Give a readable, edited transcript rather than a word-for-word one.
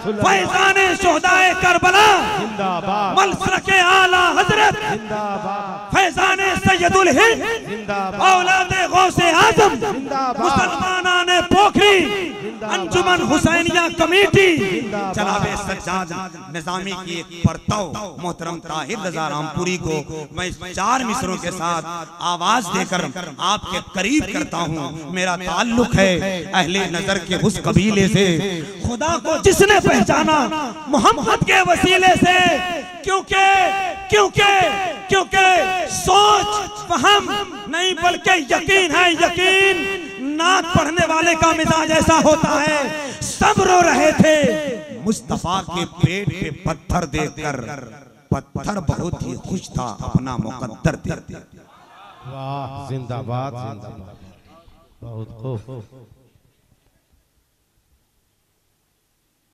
फैजाने शोहदाए Karbala जिंदाबाद, मलसरके आला हजरत जिंदाबाद, फैजाने सैयदुल हिंद जिंदाबाद, औलादे गौसे आजम जिंदाबाद, मुसलमानाने पोखरी अंजुमन हुसैनिया कमेटी जिंदाबाद, जनाबे सज्जाद निजामी की एक परतव मोहतरम ताहिर रजा रामपुरी को मैं 4 मिसरों के साथ आवाज देकर आपके करीब करता हूँ। मेरा ताल्लुक है अहले नजर के उस कबीले से, खुदा को जिसने पहचाना मोहम्मद के वसीले से, क्योंकि क्योंकि क्योंकि सोच फहम नहीं बल्कि यकीन है। यकीन नाक पढ़ने वाले का मिजाज ऐसा होता है। सब रो रहे थे मुस्तफा के पेट पे पत्थर देखकर, पत्थर बहुत ही खुश था अपना मुकद्दर देखकर। वाह, जिंदाबाद, जिंदाबाद, बहुत खूब।